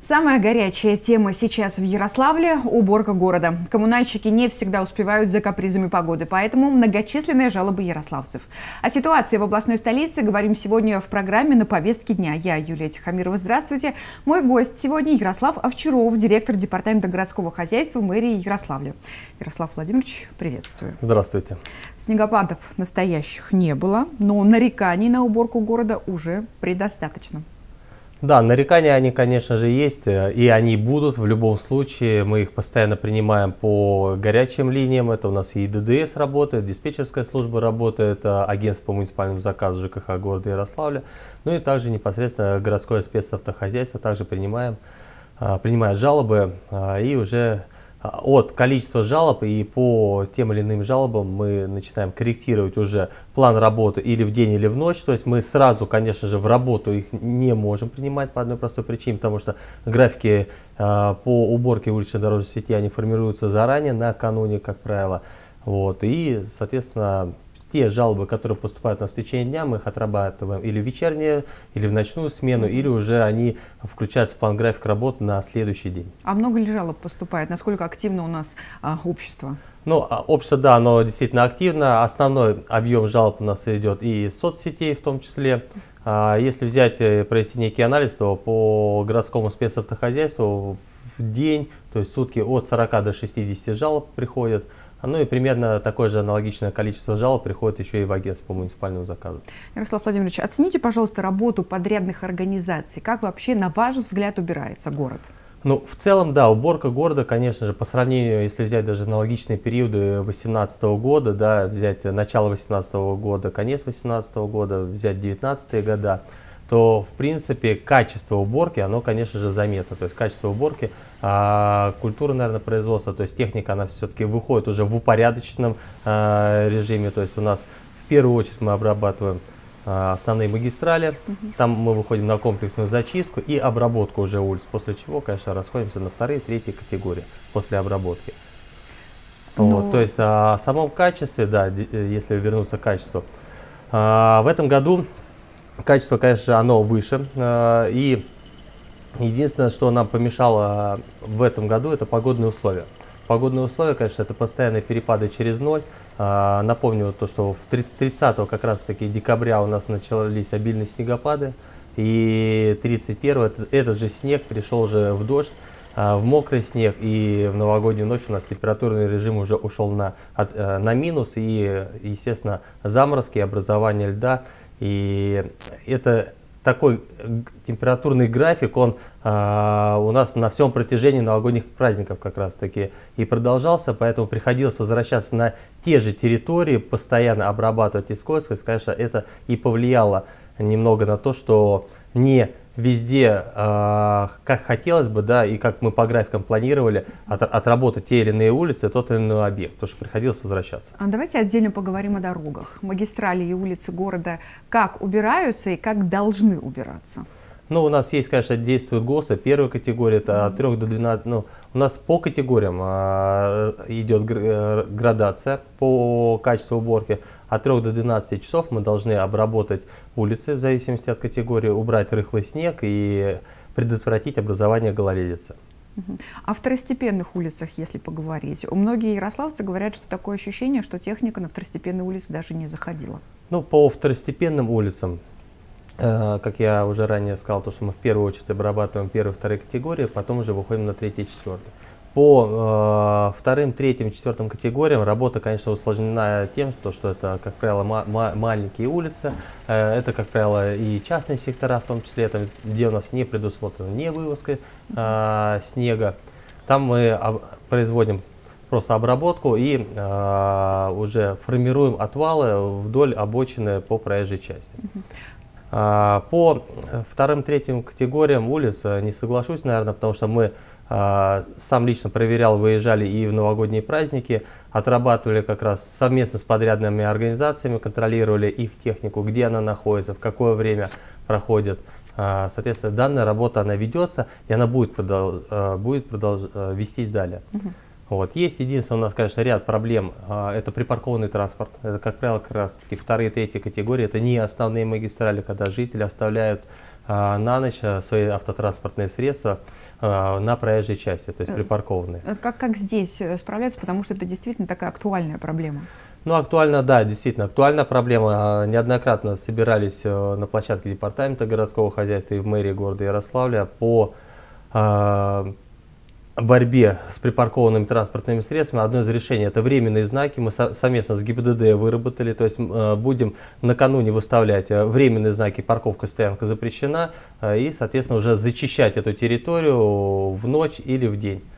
Самая горячая тема сейчас в Ярославле – уборка города. Коммунальщики не всегда успевают за капризами погоды, поэтому многочисленные жалобы ярославцев. О ситуации в областной столице говорим сегодня в программе «На повестке дня». Я Юлия Тихомирова. Здравствуйте. Мой гость сегодня Ярослав Овчаров, директор департамента городского хозяйства мэрии Ярославля. Ярослав Владимирович, приветствую. Здравствуйте. Снегопадов настоящих не было, но нареканий на уборку города уже предостаточно. Да, нарекания, они, конечно же, есть, и они будут в любом случае. Мы их постоянно принимаем по горячим линиям. Это у нас и ДДС работает, диспетчерская служба работает, агентство по муниципальному заказу ЖКХ города Ярославля. Ну и также непосредственно городское спецавтохозяйство также принимает жалобы, и уже от количества жалоб и по тем или иным жалобам мы начинаем корректировать уже план работы или в день, или в ночь. То есть мы сразу, конечно же, в работу их не можем принимать по одной простой причине, потому что графики по уборке улично-дорожной сети, они формируются заранее, накануне, как правило. Вот. И, соответственно, те жалобы, которые поступают у нас в течение дня, мы их отрабатываем или в вечернюю, или в ночную смену, или уже они включаются в план график работы на следующий день. А много ли жалоб поступает? Насколько активно у нас общество? Ну, общество, да, оно действительно активно. Основной объем жалоб у нас идет и из соцсетей в том числе. Если взять, провести некий анализ, то по городскому спецавтохозяйству в день, то есть в сутки от 40 до 60 жалоб приходят. Ну и примерно такое же аналогичное количество жалоб приходит еще и в агентство по муниципальному заказу. Ярослав Владимирович, оцените, пожалуйста, работу подрядных организаций. Как вообще, на ваш взгляд, убирается город? Ну, в целом, да, уборка города, конечно же, по сравнению, если взять даже аналогичные периоды 2018 года, да, взять начало 2018 года, конец 2018 года, взять 2019 года, то, в принципе, качество уборки, оно, конечно же, заметно. То есть качество уборки, культура, наверное, производства, то есть техника, она все-таки выходит уже в упорядоченном режиме. То есть у нас в первую очередь мы обрабатываем основные магистрали, там мы выходим на комплексную зачистку и обработку уже улиц, после чего, конечно, расходимся на вторые, третьи категории после обработки. Вот, то есть о самом качестве, да, если вернуться к качеству, в этом году качество, конечно, оно выше, и единственное, что нам помешало в этом году, это погодные условия. Погодные условия, конечно, это постоянные перепады через ноль. Напомню, то, что в 30 как раз таки декабря у нас начались обильные снегопады, и 31 этот же снег перешел уже в дождь, в мокрый снег, и в новогоднюю ночь у нас температурный режим уже ушел на минус, и, естественно, заморозки, образование льда. И это такой температурный график, он у нас на всем протяжении новогодних праздников как раз таки и продолжался, поэтому приходилось возвращаться на те же территории, постоянно обрабатывать искольскость. Конечно, это и повлияло немного на то, что не везде, как хотелось бы, да, и как мы по графикам планировали, отработать те или иные улицы, тот или иной объект, потому что приходилось возвращаться. А давайте отдельно поговорим о дорогах. Магистрали и улицы города как убираются и как должны убираться? Ну, у нас есть, конечно, действуют ГОСТы. Первая категория, это от 3 до 12. Ну, у нас по категориям идет градация по качеству уборки. От 3 до 12 часов мы должны обработать улицы, в зависимости от категории, убрать рыхлый снег и предотвратить образование гололедицы. О второстепенных улицах, если поговорить. Многие ярославцы говорят, что такое ощущение, что техника на второстепенные улицы даже не заходила. Ну, по второстепенным улицам, как я уже ранее сказал, то, что мы в первую очередь обрабатываем первые и вторые категории, потом уже выходим на третьи и четвертые. По вторым, третьим, четвертым категориям работа, конечно, усложнена тем, что это, как правило, маленькие улицы, это, как правило, и частные сектора, в том числе, это, где у нас не предусмотрена не вывозка снега. Там мы производим просто обработку и уже формируем отвалы вдоль обочины по проезжей части. По вторым, третьим категориям улиц не соглашусь, наверное, потому что мы сам лично проверял, выезжали и в новогодние праздники, отрабатывали как раз совместно с подрядными организациями, контролировали их технику, где она находится, в какое время проходит. Соответственно, данная работа, она ведется, и она будет вестись далее. Вот. Есть единственное у нас, конечно, ряд проблем. Это припаркованный транспорт. Это, как правило, как раз таки вторые и третьи категории. Это не основные магистрали, когда жители оставляют на ночь свои автотранспортные средства на проезжей части, то есть припаркованные. Как здесь справляться, потому что это действительно такая актуальная проблема? Ну, актуально, да, действительно, актуальная проблема. Неоднократно собирались на площадке департамента городского хозяйства и в мэрии города Ярославля по борьбе с припаркованными транспортными средствами. Одно из решений — это временные знаки. Мы совместно с ГИБДД выработали, то есть будем накануне выставлять временные знаки «парковка, стоянка запрещена» и, соответственно, уже зачищать эту территорию в ночь или в день.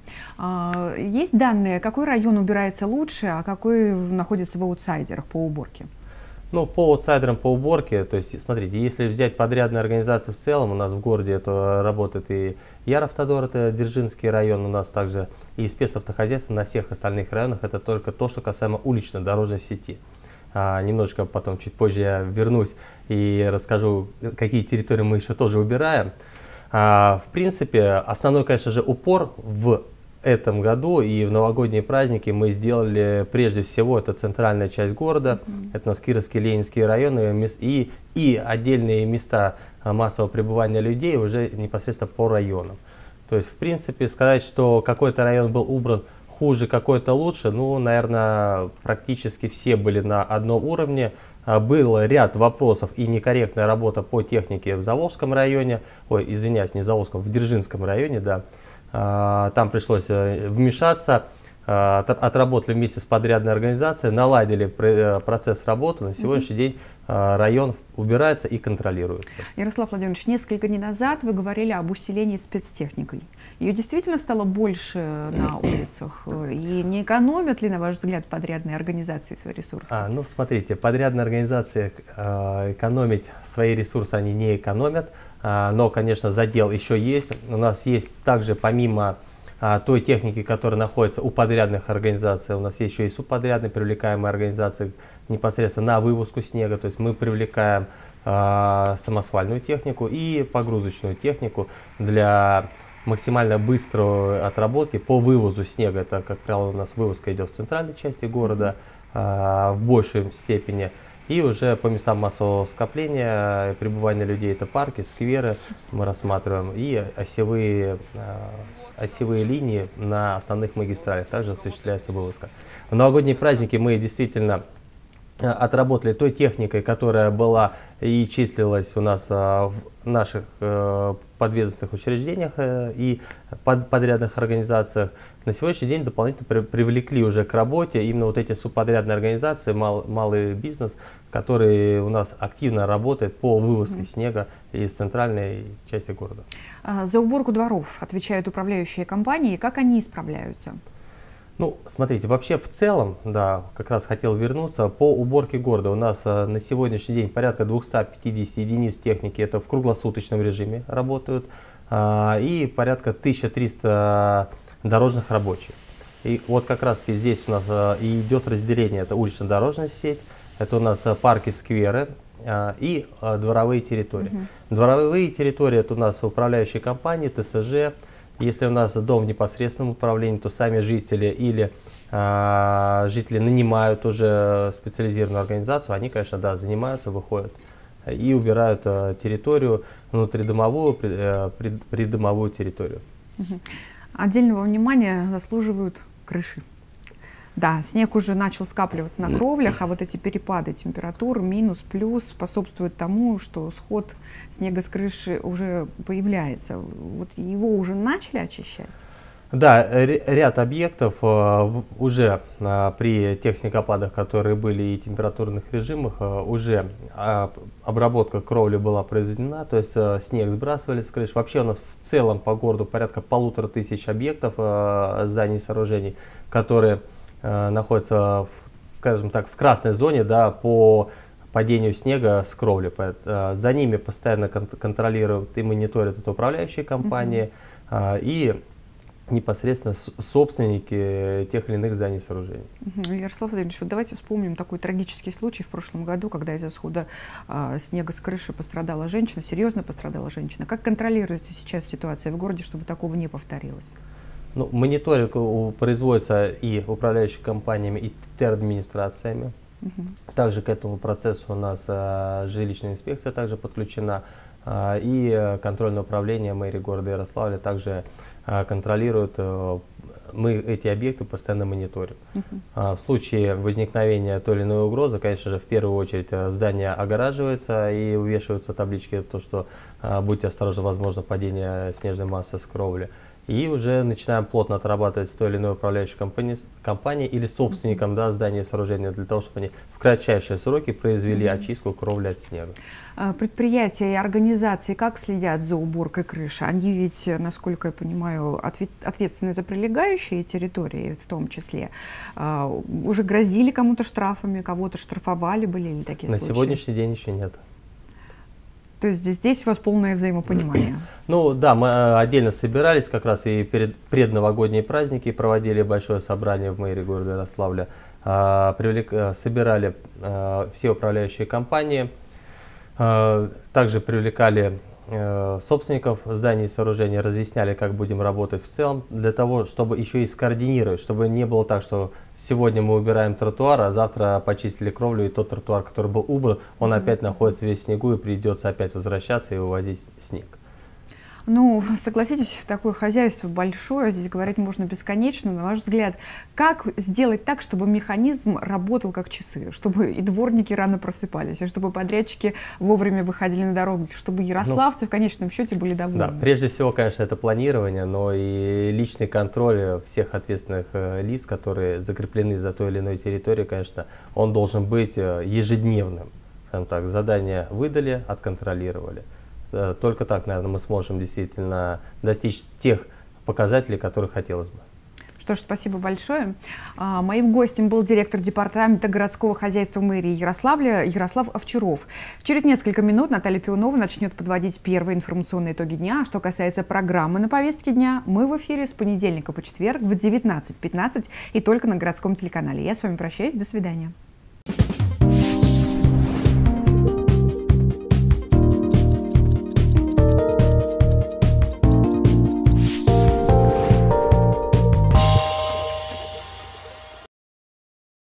Есть данные, какой район убирается лучше, а какой находится в аутсайдерах по уборке? Ну, по аутсайдерам, по уборке, то есть, смотрите, если взять подрядные организации в целом, у нас в городе это работает и Яровтодор, это Дзержинский район, у нас также и спецавтохозяйство на всех остальных районах, это только то, что касаемо уличной дорожной сети. Немножечко потом, чуть позже я вернусь и расскажу, какие территории мы еще тоже убираем. В принципе, основной, конечно же, упор в этом году и в новогодние праздники мы сделали прежде всего, это центральная часть города, это у нас Кировские, Ленинские районы и отдельные места массового пребывания людей уже непосредственно по районам. То есть, в принципе, сказать, что какой-то район был убран хуже, какой-то лучше, ну, наверное, практически все были на одном уровне. Был ряд вопросов и некорректная работа по технике в Заволжском районе, ой, извиняюсь, не в Заволжском, в Дзержинском районе, да. Там пришлось вмешаться, отработали вместе с подрядной организацией, наладили процесс работы. На сегодняшний день район убирается и контролируется. Ярослав Владимирович, несколько дней назад вы говорили об усилении спецтехникой. Ее действительно стало больше на улицах? И не экономят ли, на ваш взгляд, подрядные организации свои ресурсы? Ну, смотрите, подрядные организации экономить свои ресурсы они не экономят. Но, конечно, задел еще есть. У нас есть также, помимо той техники, которая находится у подрядных организаций, у нас есть еще и субподрядные привлекаемые организации непосредственно на вывозку снега. То есть мы привлекаем самосвальную технику и погрузочную технику для максимально быстрой отработки по вывозу снега. Это, как правило, у нас вывозка идет в центральной части города в большей степени. И уже по местам массового скопления, пребывания людей, это парки, скверы мы рассматриваем, и осевые линии на основных магистралях также осуществляется вывозка. В новогодние праздники мы действительно отработали той техникой, которая была и числилась у нас в наших подведомственных учреждениях и подрядных организациях. На сегодняшний день дополнительно привлекли уже к работе именно вот эти субподрядные организации, малый бизнес, который у нас активно работает по вывозке снега из центральной части города. За уборку дворов отвечают управляющие компании. Как они справляются? Ну, смотрите, вообще в целом, да, как раз хотел вернуться, по уборке города у нас на сегодняшний день порядка 250 единиц техники, это в круглосуточном режиме работают, и порядка 1300 дорожных рабочих. И вот как раз здесь у нас и идет разделение, это улично-дорожная сеть, это у нас парки, скверы и дворовые территории. Дворовые территории это у нас управляющие компании, ТСЖ. Если у нас дом в непосредственном управлении, то сами жители или жители нанимают уже специализированную организацию, они, конечно, да, занимаются, выходят и убирают территорию, внутридомовую, придомовую территорию. Отдельного внимания заслуживают крыши. Да, снег уже начал скапливаться на кровлях, а вот эти перепады температур, минус, плюс, способствуют тому, что сход снега с крыши уже появляется. Вот его уже начали очищать? Да, ряд объектов уже при тех снегопадах, которые были и температурных режимах, уже обработка кровли была произведена, то есть снег сбрасывали с крыш. Вообще у нас в целом по городу порядка 1500 объектов, зданий и сооружений, которые находятся, скажем так, в красной зоне, да, по падению снега с кровли. За ними постоянно контролируют и мониторят это управляющие компании и непосредственно собственники тех или иных зданий и сооружений. Ярослав Владимирович, вот давайте вспомним такой трагический случай в прошлом году, когда из-за схода снега с крыши пострадала женщина, серьезно пострадала женщина. Как контролируется сейчас ситуация в городе, чтобы такого не повторилось? Ну, мониторинг производится и управляющими компаниями, и терадминистрациями. Также к этому процессу у нас жилищная инспекция также подключена. И контрольное управление мэрии города Ярославля также контролирует. Мы эти объекты постоянно мониторим. В случае возникновения той или иной угрозы, конечно же, в первую очередь здание огораживается и увешиваются таблички, то, что будьте осторожны, возможно падение снежной массы с кровли. И уже начинаем плотно отрабатывать с той или иной управляющей компанией или собственником здания и сооружения для того, чтобы они в кратчайшие сроки произвели очистку кровли от снега. Предприятия и организации как следят за уборкой крыши? Они ведь, насколько я понимаю, ответственны за прилегающие территории в том числе. Уже грозили кому-то штрафами, кого-то штрафовали, были ли такие случаи? На сегодняшний день еще нет. То есть здесь у вас полное взаимопонимание? Ну да, мы отдельно собирались как раз и перед предновогодние праздники проводили большое собрание в мэрии города Ярославля. Собирали все управляющие компании, также привлекали собственников зданий и сооружений, разъясняли, как будем работать в целом, для того, чтобы еще и скоординировать, чтобы не было так, что сегодня мы убираем тротуар, а завтра почистили кровлю, и тот тротуар, который был убран, он опять находится весь в снегу, и придется опять возвращаться и вывозить снег. Ну, согласитесь, такое хозяйство большое, здесь говорить можно бесконечно. На ваш взгляд, как сделать так, чтобы механизм работал как часы, чтобы и дворники рано просыпались, и чтобы подрядчики вовремя выходили на дороги, чтобы ярославцы в конечном счете были довольны? Да, прежде всего, конечно, это планирование, но и личный контроль всех ответственных лиц, которые закреплены за той или иной территорией, конечно, он должен быть ежедневным. Скажем так, задания выдали, отконтролировали. Только так, наверное, мы сможем действительно достичь тех показателей, которых хотелось бы. Что ж, спасибо большое. Моим гостем был директор департамента городского хозяйства мэрии Ярославля Ярослав Овчаров. Через несколько минут Наталья Пионова начнет подводить первые информационные итоги дня. Что касается программы на повестке дня, мы в эфире с понедельника по четверг в 19:15 и только на городском телеканале. Я с вами прощаюсь. До свидания.